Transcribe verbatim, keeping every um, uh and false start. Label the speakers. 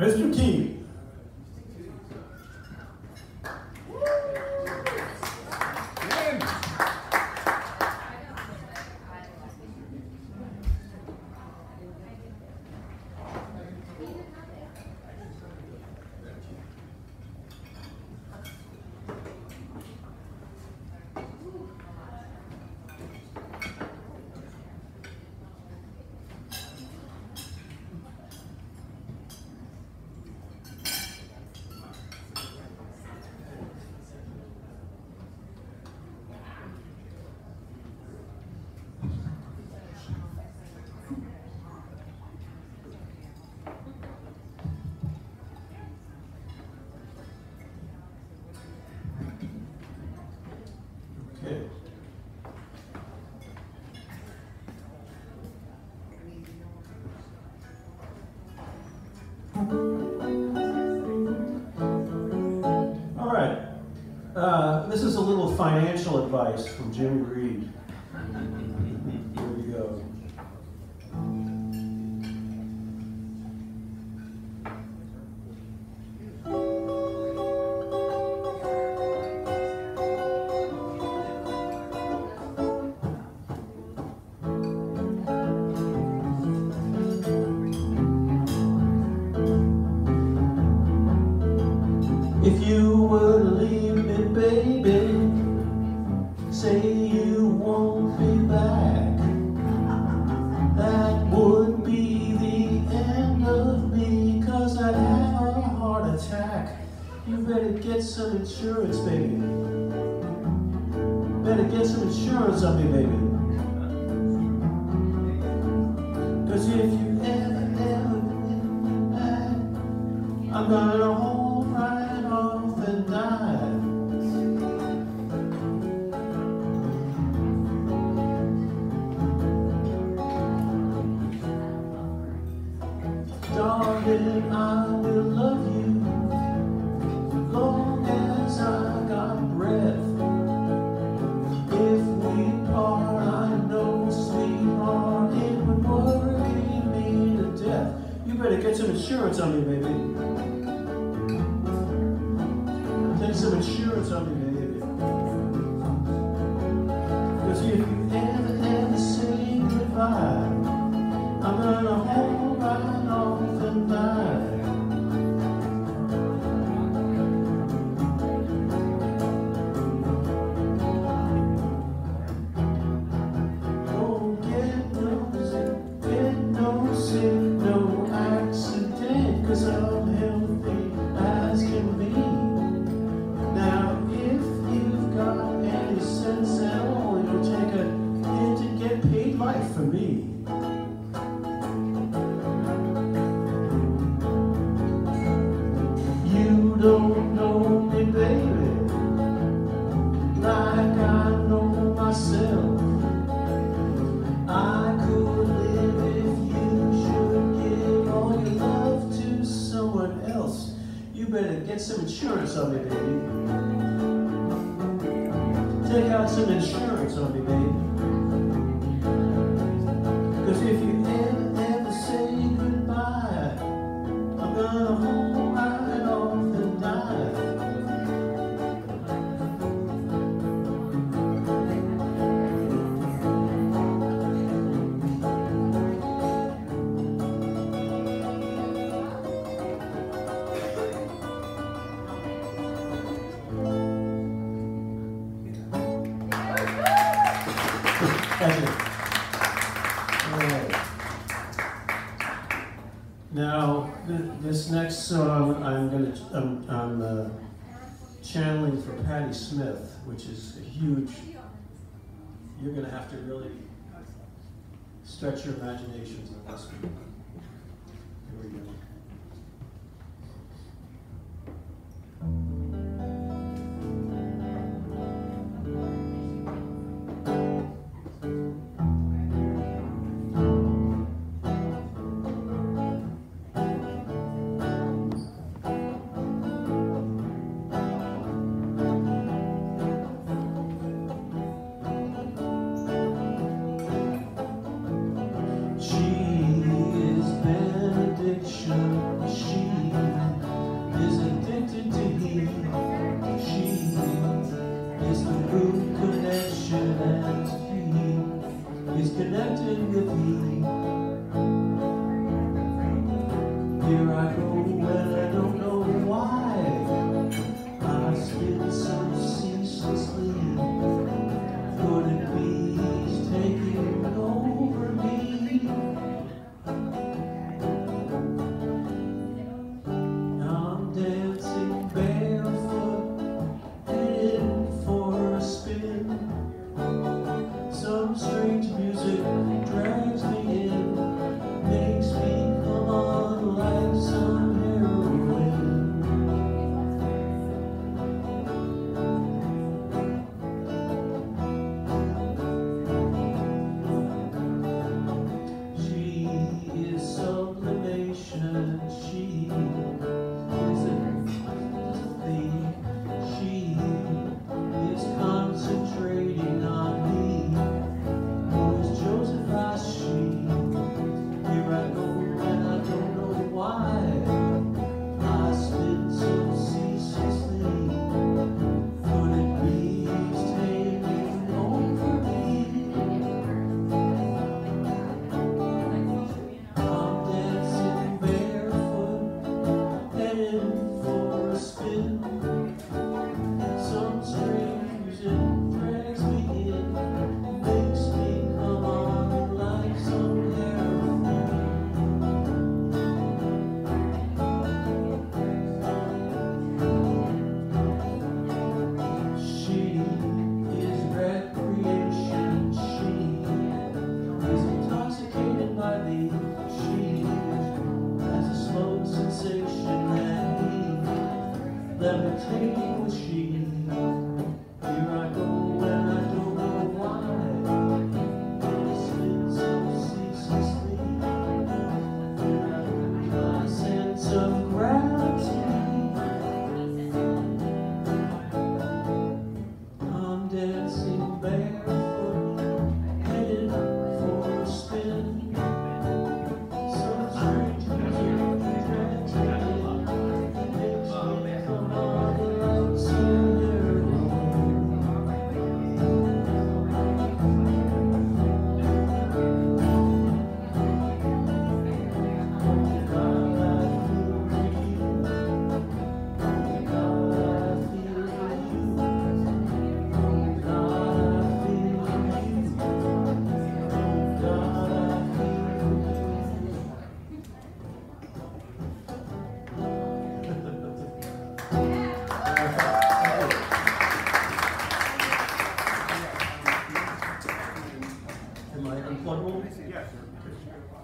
Speaker 1: Mister Key. Okay. All right. Uh, this is a little financial advice from Jimmy Reed. Here we go. If you were to leave me, baby, say you won't be back, that would be the end of me, 'cause I'd have a heart attack. You better get some insurance, baby. Better get some insurance on me, baby. 'Cause if you ever, ever get me back, I'm gonna hold right off and die. Darling, I will love you long as I got breath. If we part, I know, sweetheart, it would worry me to death. You better get some insurance on me, baby. Take some insurance on me, baby. 'Cause if you ever, ever say goodbye, I'm gonna hold right off and die. Oh, get no sick, get no sick, no accident, 'cause I'm healthy as can be. Now, if you've got any sense at all, you'll take a hint to get paid life for me. You don't know me, baby, like I know myself. I could live if you should give all your love to someone else. You better get some insurance on me, baby. Take out some insurance on me, baby. 'Cause if you ever, ever say goodbye, I'm gonna hold right off and die. Thank you. All right. Now, th this next song, I'm gonna, I'm, I'm uh, channeling for Patti Smith, which is a huge. You're gonna have to really stretch your imaginations on this one. Here we go. She is benediction. root connection and he is connected with me. Here I go and I don't know why I spin so ceaselessly. Could it be he's taking over me? I'm dancing barefoot, headed for a spin. Some strange music drags me in, makes me come on like some heroin. She is sublimation, she is empathy, she is concentrating on me. Who is Joseph as she? Here I go and I don't know why I spin so ceaselessly. Could it be he's taking over me? I'm dancing barefoot, headed for a spin. Some strange music drags me in, makes me come on like some heroin. She is recreation, she is intoxicated by me. She has a slow sensation and he levitating with she. Here I go and I don't know why I spin so ceaselessly. My sense of gravity. I'm dancing barefoot, headed for a spin. Some strange music drags me in, makes me come on like some heroin. Am I unpluggable?
Speaker 2: Yes.